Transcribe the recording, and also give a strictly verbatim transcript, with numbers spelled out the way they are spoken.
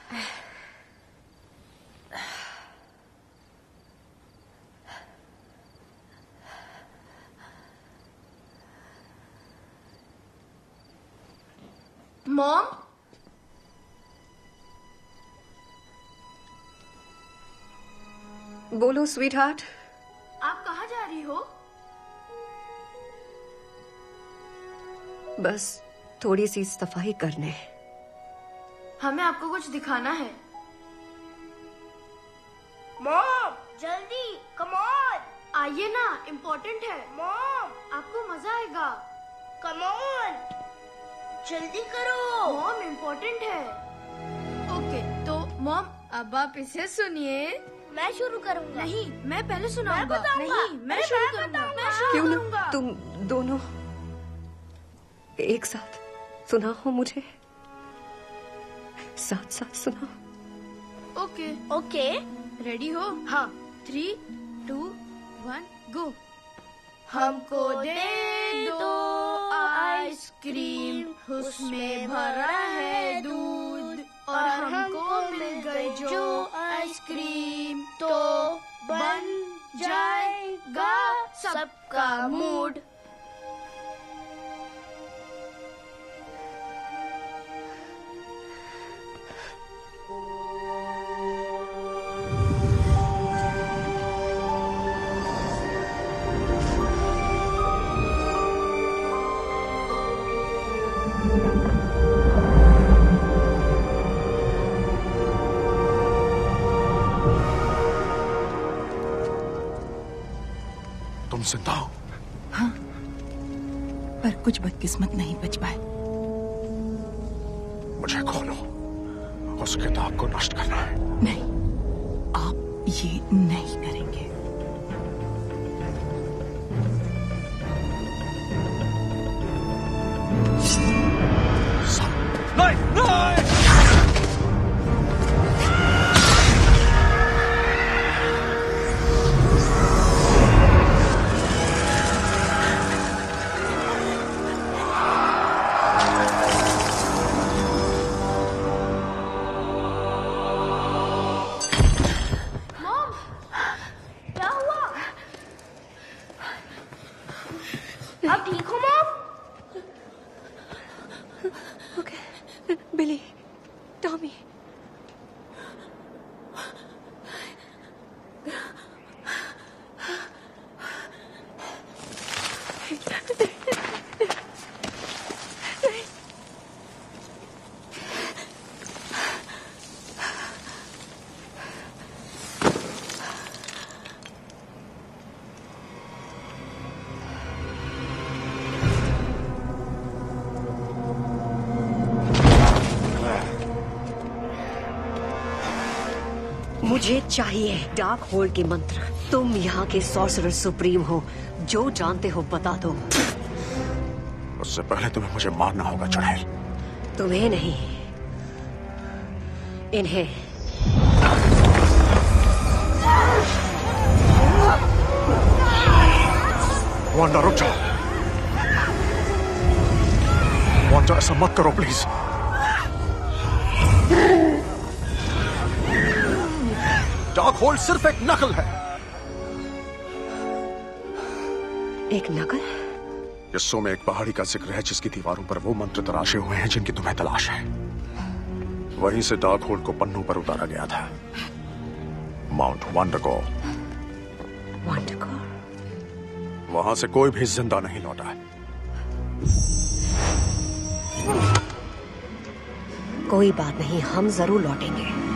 Mom, बोलो sweet heart. आप कहाँ जा रही हो? बस थोड़ी सी सफाई करने। हमें आपको कुछ दिखाना है। मॉम, जल्दी, कम ऑन। आइए ना, इम्पोर्टेंट है। मॉम, आपको मजा आएगा। कम ऑन, जल्दी करो। मॉम, इम्पोर्टेंट है। ओके, तो मॉम अब आप इसे सुनिए। मैं शुरू करूंगा। नहीं, मैं पहले सुनाऊंगा। मैं नहीं, मैं शुरू करूंगा। मैं शुरू क्यों करूंगा। ना तुम दोनों एक साथ सुनाओ मुझे, साथ साथ सुनाओ। ओके ओके, रेडी हो? हाँ। Three two one go. हमको दे दो आइसक्रीम, उसमें भरा है दूध, और हमको मिल गई जो आइसक्रीम, तो बन जाएगा सबका मूड। तुम जिंदा हो? हाँ, पर कुछ बदकिस्मत नहीं बच पाए। मुझे खोलो, उस किताब को नष्ट करना है। नहीं, आप ये नहीं करेंगे। नहीं, नहीं! आप ठीक हो मॉम? ओके, बिली, टॉमी। मुझे चाहिए डार्क होल्ड के मंत्र। तुम यहाँ के सॉर्सरर सुप्रीम हो, जो जानते हो बता दो। उससे पहले तुम्हें मुझे मारना होगा चुड़ैल। तुम्हें नहीं, इन्हें। वांडा रुक जाओ। वांडा ऐसा मत करो प्लीज। डार्क होल्ड सिर्फ एक नकल है। एक नकल? किस्सों में एक पहाड़ी का जिक्र है जिसकी दीवारों पर वो मंत्र तराशे हुए हैं जिनकी तुम्हें तलाश है। वहीं से डार्क होल्ड को पन्नों पर उतारा गया था। माउंट वांडरगोर। वांडरगोर? वहां से कोई भी जिंदा नहीं लौटा। कोई बात नहीं, हम जरूर लौटेंगे।